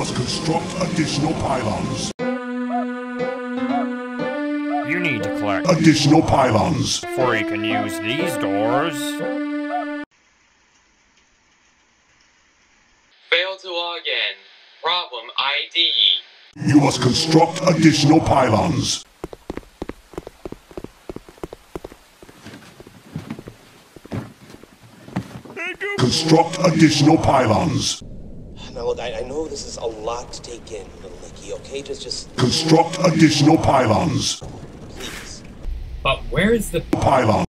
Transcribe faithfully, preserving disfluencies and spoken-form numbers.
must construct additional pylons. You need to collect Additional pylons. before you can use these doors. Failed to log in. Problem I D. You must construct additional pylons. Construct additional pylons. Now look, I, I know this is a lot to take in, little Nicky, okay? Just, just, Construct additional pylons. please. But where is the Pylon.